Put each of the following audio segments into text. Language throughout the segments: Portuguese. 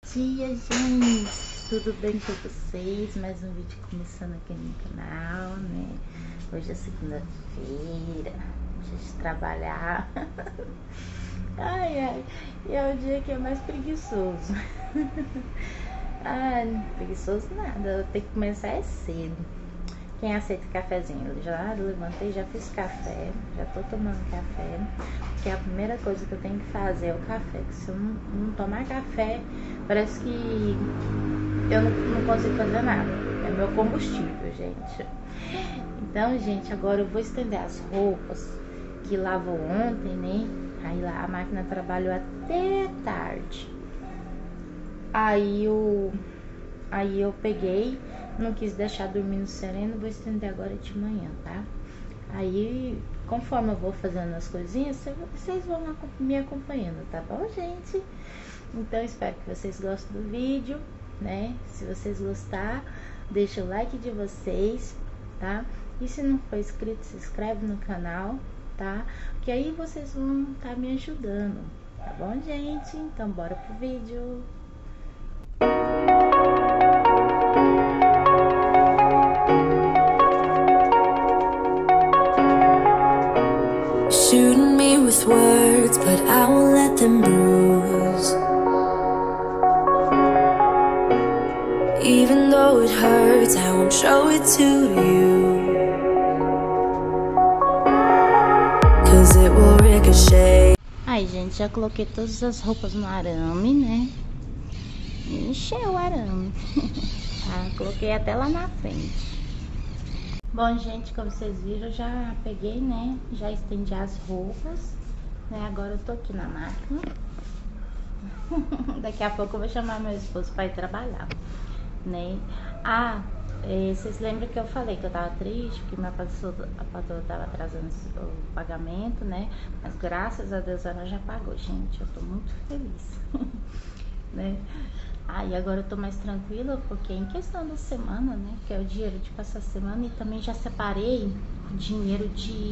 dia, gente! Tudo bem com vocês? Mais um vídeo começando aqui no canal, né? Hoje é segunda-feira, dia de trabalhar. Ai, e é o dia que é mais preguiçoso. Ai, preguiçoso nada, eu tenho que começar cedo. Quem aceita cafezinho? Eu já levantei, já fiz café, já tô tomando café. Porque a primeira coisa que eu tenho que fazer é o café. Que se eu não tomar café, parece que eu não consigo fazer nada. É meu combustível, gente. Então, gente, agora eu vou estender as roupas que lavou ontem, né? Aí lá a máquina trabalhou até tarde. Aí eu peguei, não quis deixar dormindo sereno, vou estender agora de manhã, tá? Aí, conforme eu vou fazendo as coisinhas, vocês vão me acompanhando, tá bom, gente? Então, espero que vocês gostem do vídeo, né? Se vocês gostar, deixa o like de vocês, tá? E se não for inscrito, se inscreve no canal, tá? Que aí vocês vão estar me ajudando, tá bom, gente? Então, bora pro vídeo. Shooting me with words, but I won't let them bruise. Even though it hurts, I won't show it to you. 'Cause it will ricochet. Aí, gente, já coloquei todas as roupas no arame, né? Encheu o arame. Tá, coloquei até lá na frente. Bom, gente, como vocês viram, eu já peguei, né? Já estendi as roupas, né? Agora eu tô aqui na máquina. Daqui a pouco eu vou chamar meu esposo pra ir trabalhar, né? Vocês lembram que eu falei que eu tava triste, que a patroa tava atrasando o pagamento, né? Mas graças a Deus ela já pagou, gente. Eu tô muito feliz, né? E agora eu tô mais tranquila, porque em questão da semana, né, que é o dinheiro de passar a semana, e também já separei o dinheiro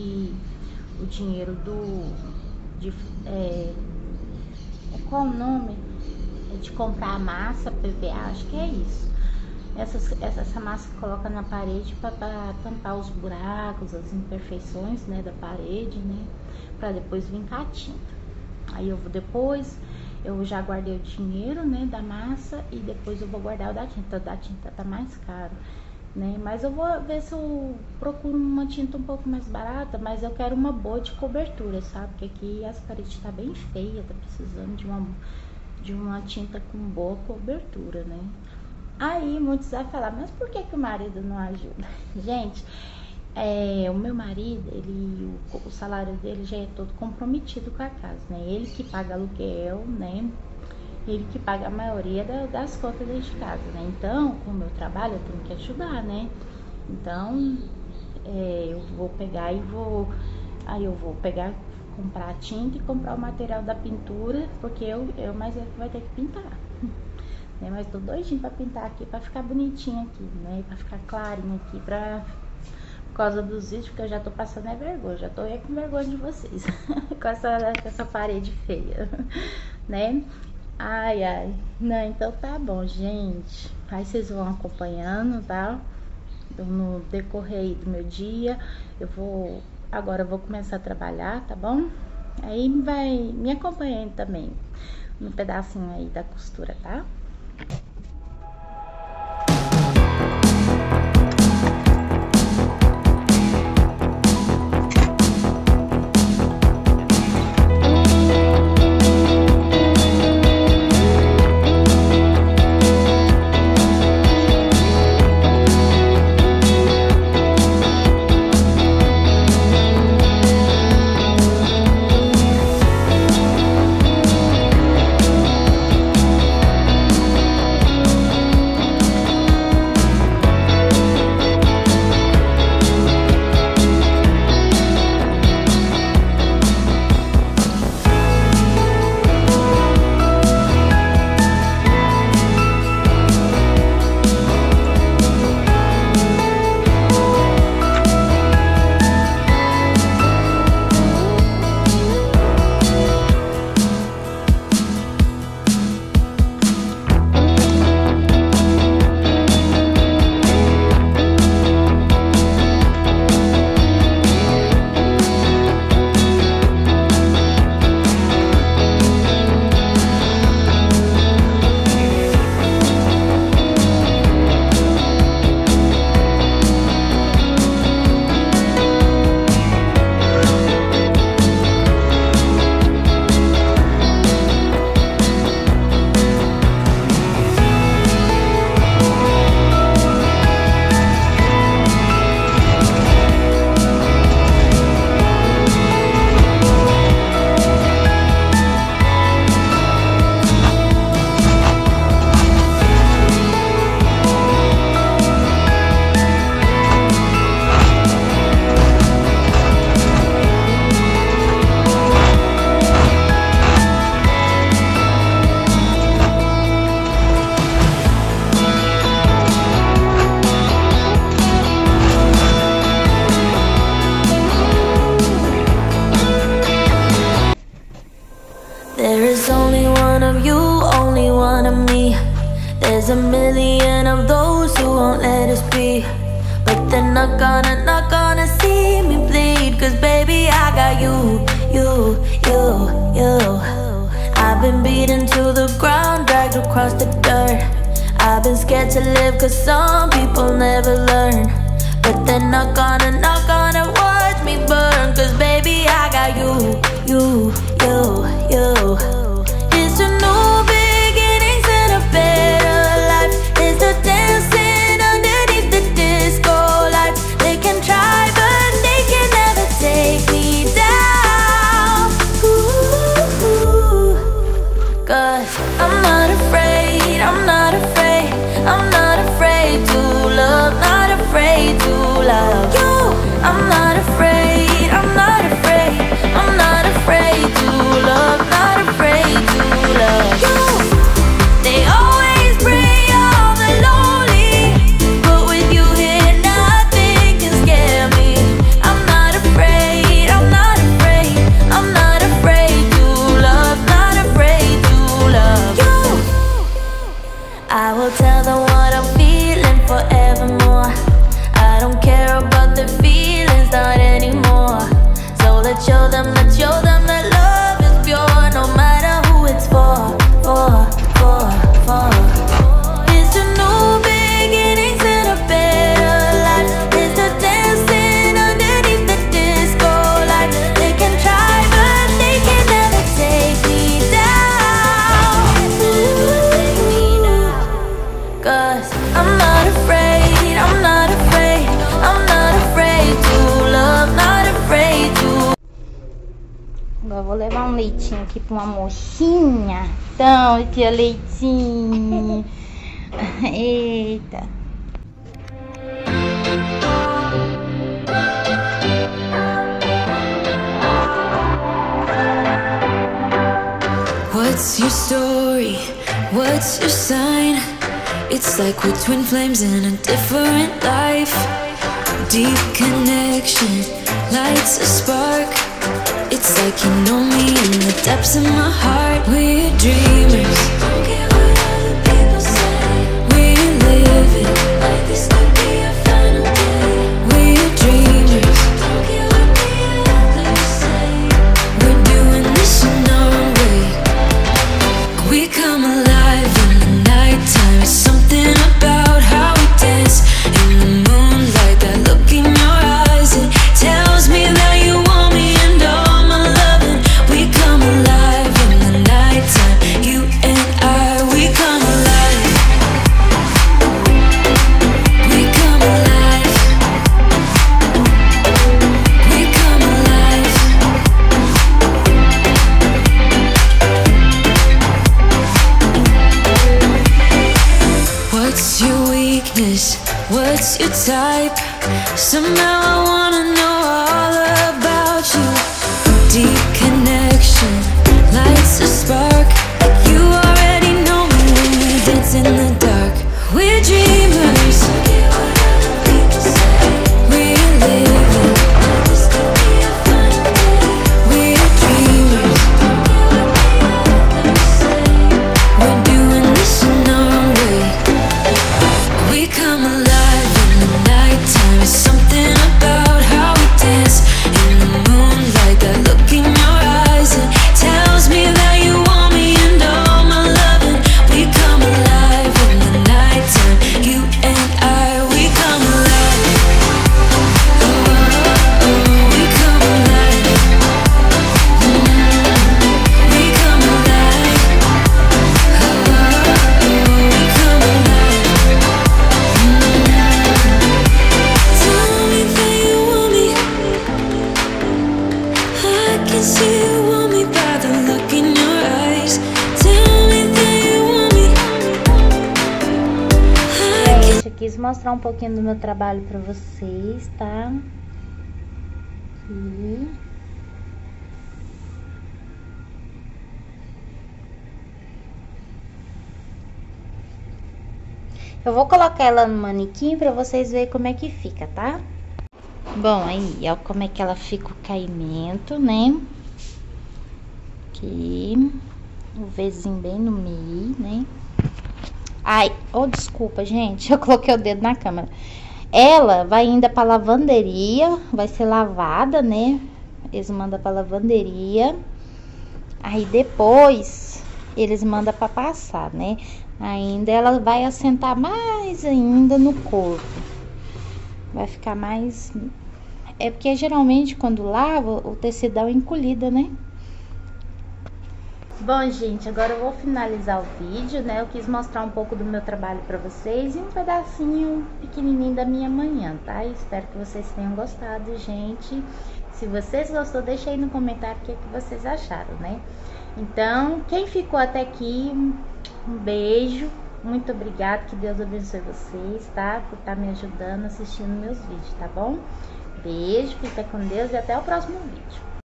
qual o nome? De comprar a massa PVA, acho que é isso. Essa massa que coloca na parede para tampar os buracos, as imperfeições, né, da parede, né, para depois vir com a tinta. Aí eu já guardei o dinheiro, né, da massa, e depois eu vou guardar o da tinta. O da tinta tá mais caro, né? Mas eu vou ver se eu procuro uma tinta um pouco mais barata, mas eu quero uma boa de cobertura, sabe? Porque aqui as paredes tá bem feia, tá precisando de uma tinta com boa cobertura, né? Aí muitos vão falar, mas por que o marido não ajuda? Gente, o meu marido, o salário dele já é todo comprometido com a casa, né? Ele que paga aluguel, né? Ele que paga a maioria das contas dentro de casa, né? Então, com o meu trabalho, eu tenho que ajudar, né? Então, eu vou pegar comprar a tinta e comprar o material da pintura, porque mais ele vai ter que pintar. Né? Mas tô doidinho pra pintar aqui, pra ficar bonitinho aqui, né? Pra ficar clarinho aqui, por causa dos vídeos, porque eu já tô passando vergonha, já tô aí com vergonha de vocês, com essa parede feia, né? Não, então tá bom, gente. Aí vocês vão acompanhando, tá? No decorrer do meu dia, agora eu vou começar a trabalhar, tá bom? Aí vai me acompanhando também, no pedacinho aí da costura, tá? There's a million of those who won't let us be, but they're not gonna see me bleed. Cause baby, I got you. I've been beaten to the ground, dragged across the dirt. I've been scared to live cause some people never learn. But they're not gonna watch me burn. Cause baby, I got you. It's a new beginnings and a better life. It's the dancing underneath the disco lights. They can try but they can never take me down. Cause I'm not afraid, I'm not afraid, I'm not afraid to love, not afraid to love you. I'm not afraid, I'm not afraid, I'm not afraid to love, not afraid to love you. They always bring all the lonely, but with you here nothing can scare me. I'm not afraid, I'm not afraid, I'm not afraid to love, not afraid to love you. I will tell them what I'm feeling forevermore. I don't care about the feelings, not anymore. So let's show them that love is pure, no matter who it's for. It's a new beginnings and a better life. It's the dancing underneath the disco light. They can try but they can never take me down. Cause I'm not afraid, I'm not afraid, I'm not afraid to love, not afraid to. Agora eu vou levar um leitinho aqui pra uma mocinha. Então, aqui é leitinho. Eita. What's your story? What's your sign? It's like we're twin flames in a different life. Deep connection lights a spark. It's like you know me in the depths of my heart. We're dreamers, don't care what other people say. We're living like this could be our final day. We're dreamers, don't care what the others say. We're doing this in our way. We come alive in the nighttime. It's something about how we dance in the moonlight. That look in your eyes, it tells me that you want me and all my loving. We come alive in the nighttime. You and I, we come alive. We come alive. We come alive. What's your weakness? What's your type? Somehow I wanna know all about you. Deep connection lights a spark. You already know me when we dance in the dark. We're dreamers. We're living. We're dreamers. We're doing this in our way. We come alive in the nighttime. It's something about how we dance in the moonlight. That look in your eyes, it tells me that you want me and all my loving. We come alive in the nighttime. You and I, we come alive. We come alive. We come alive. We come alive. Tell me that you want me. I can see you want me by the look in your eyes. Tell me that you want me. I can. Gente, eu quis mostrar um pouquinho do meu trabalho pra vocês, tá? Aqui. Eu vou colocar ela no manequim pra vocês verem como é que fica, tá? Bom, aí, ó, como é que ela fica o caimento, né? Aqui, o Vzinho bem no meio, né? Ai, oh, desculpa, gente, eu coloquei o dedo na câmera. Ela vai ainda pra lavanderia, vai ser lavada, né? Eles mandam pra lavanderia. Aí depois eles mandam pra passar, né? Ainda ela vai assentar mais ainda no corpo. Vai ficar mais... É porque geralmente quando lava, o tecido dá uma encolhida, né? Bom, gente, agora eu vou finalizar o vídeo, né? Eu quis mostrar um pouco do meu trabalho pra vocês e um pedacinho pequenininho da minha manhã, tá? Espero que vocês tenham gostado, gente. Se vocês gostou, deixa aí no comentário o que vocês acharam, né? Então, quem ficou até aqui, um beijo. Muito obrigada, que Deus abençoe vocês, tá? Por estar me ajudando, assistindo meus vídeos, tá bom? Beijo, fica com Deus e até o próximo vídeo.